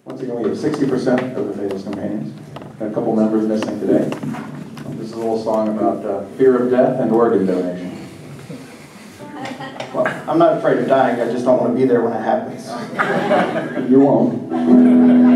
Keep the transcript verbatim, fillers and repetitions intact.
Once again, we have sixty percent of the Faithless companions. Got a couple members missing today. This is a little song about uh, fear of death and organ donation. Well, I'm not afraid of dying, I just don't want to be there when it happens. You won't.